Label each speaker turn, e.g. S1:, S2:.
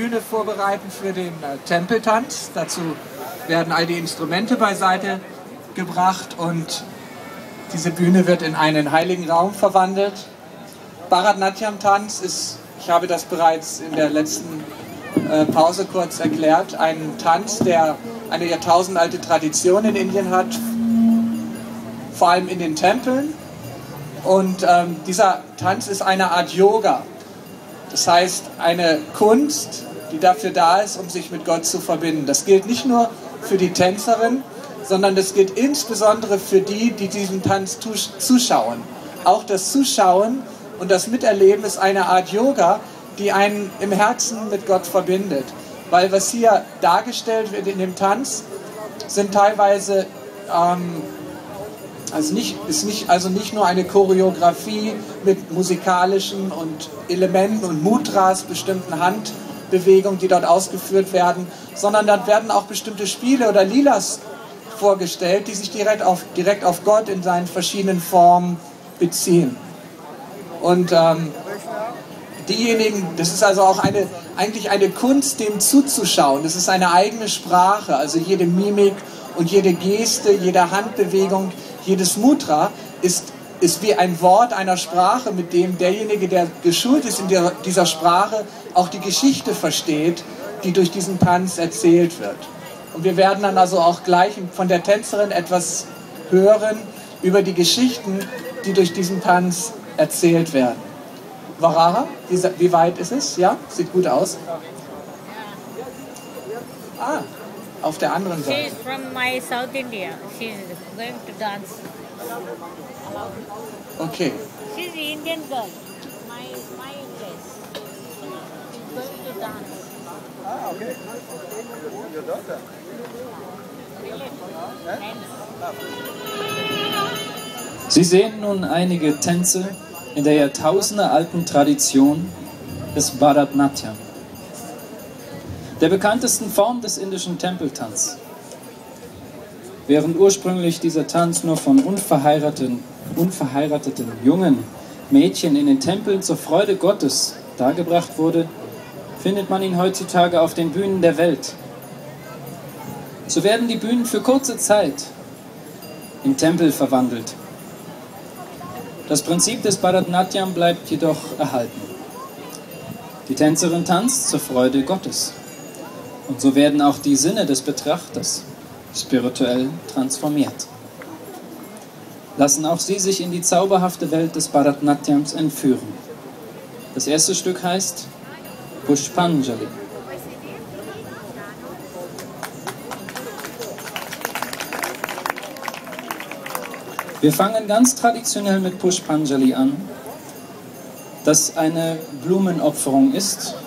S1: Bühne vorbereiten für den Tempeltanz. Dazu werden all die Instrumente beiseite gebracht und diese Bühne wird in einen heiligen Raum verwandelt. Bharatnatyam-Tanz ist, ich habe das bereits in der letzten Pause kurz erklärt, ein Tanz, der eine jahrtausendalte Tradition in Indien hat, vor allem in den Tempeln. Und dieser Tanz ist eine Art Yoga. Das heißt, eine Kunst, die dafür da ist, um sich mit Gott zu verbinden. Das gilt nicht nur für die Tänzerin, sondern das gilt insbesondere für die, die diesem Tanz zuschauen. Auch das Zuschauen und das Miterleben ist eine Art Yoga, die einen im Herzen mit Gott verbindet. Weil was hier dargestellt wird in dem Tanz, sind teilweise also nicht nur eine Choreografie mit musikalischen und Elementen und Mudras, bestimmten Handbewegungen, die dort ausgeführt werden, sondern dort werden auch bestimmte Spiele oder Lilas vorgestellt, die sich direkt auf Gott in seinen verschiedenen Formen beziehen. Und diejenigen, das ist also auch eigentlich eine Kunst, dem zuzuschauen. Das ist eine eigene Sprache, also jede Mimik und jede Geste, jede Handbewegung, jedes Mudra ist wie ein Wort einer Sprache, mit dem derjenige, der geschult ist in dieser Sprache, auch die Geschichte versteht, die durch diesen Tanz erzählt wird. Und wir werden dann also auch gleich von der Tänzerin etwas hören über die Geschichten, die durch diesen Tanz erzählt werden. Varaha, wie weit ist es? Ja, sieht gut aus. Ah, auf der anderen Seite.
S2: She's from my South India. She's going to dance.
S1: Okay.
S2: She's an Indian girl. My place. She's going to dance.
S3: Ah, okay. Your daughter?
S4: Sie sehen nun einige Tänze in der jahrtausendealten Tradition des Bharatnatyam, der bekanntesten Form des indischen Tempeltanz. Während ursprünglich dieser Tanz nur von unverheirateten jungen Mädchen in den Tempeln zur Freude Gottes dargebracht wurde, findet man ihn heutzutage auf den Bühnen der Welt. So werden die Bühnen für kurze Zeit in Tempel verwandelt. Das Prinzip des Bharatnatyam bleibt jedoch erhalten. Die Tänzerin tanzt zur Freude Gottes. Und so werden auch die Sinne des Betrachters spirituell transformiert. Lassen auch sie sich in die zauberhafte Welt des Bharatnatyams entführen. Das erste Stück heißt Pushpanjali. Wir fangen ganz traditionell mit Pushpanjali an, das eine Blumenopferung ist,